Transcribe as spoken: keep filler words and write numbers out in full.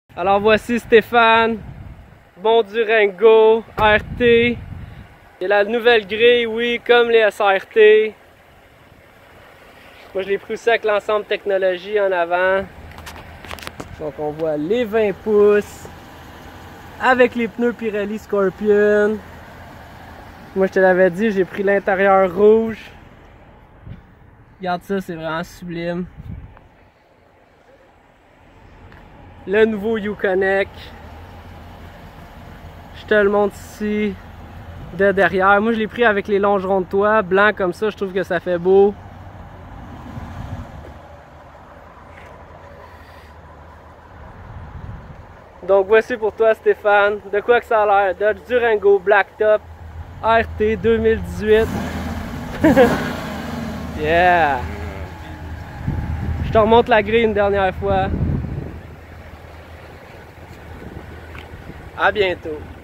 Alors voici Stéphane, bon Durango, R T. Et la nouvelle grille, oui, comme les S R T. Moi je l'ai pris aussi avec l'ensemble technologie en avant. Donc on voit les vingt pouces avec les pneus Pirelli Scorpion. Moi je te l'avais dit, j'ai pris l'intérieur rouge. Regarde ça, c'est vraiment sublime. Le nouveau Uconnect. Je te le montre ici de derrière. Moi je l'ai pris avec les longerons de toit, blanc comme ça, je trouve que ça fait beau. Donc voici pour toi Stéphane, de quoi que ça a l'air. Dodge Durango Blacktop R T deux mille dix-huit. Yeah! Je te remonte la grille une dernière fois. À bientôt.